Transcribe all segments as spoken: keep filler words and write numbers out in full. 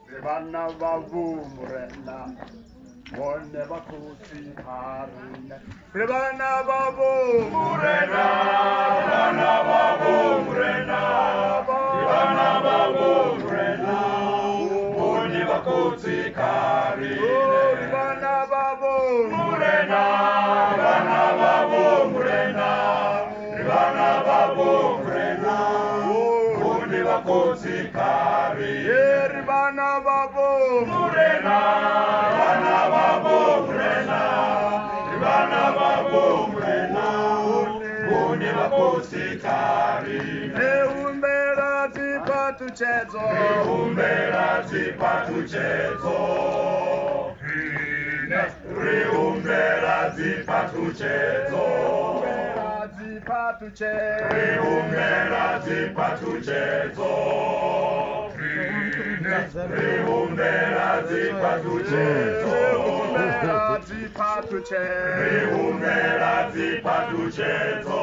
Vana vavumurena, one vakuti karine. Vana vavumurena, vana vavumurena, vana vavumurena, one vakuti karine. Vana vavumurena, vana vavumurena, vana vavumurena, one vakuti karine. Vana vavumurena, vana vavumurena, vana vavumurena, one vakuti karine. Reumbera zipatu chezo, reumbera zipatu chezo, reumbera zipatu chezo, reumbera zipatu chezo. Reumbera zipatu chezo, reumbera zipatu chezo, reumbera zipatu chezo,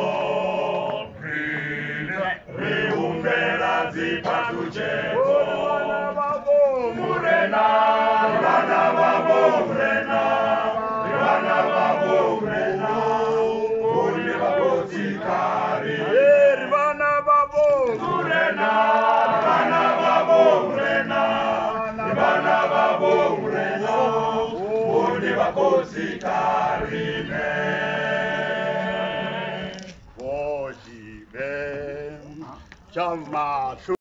reumbera zipatu chezo. Vana vavumurena, vana vavumurena, vana vavumurena, one vakuti karine. Vana vavumurena, vana vavumurena, vana vavumurena, one vakuti karine. Vojive chama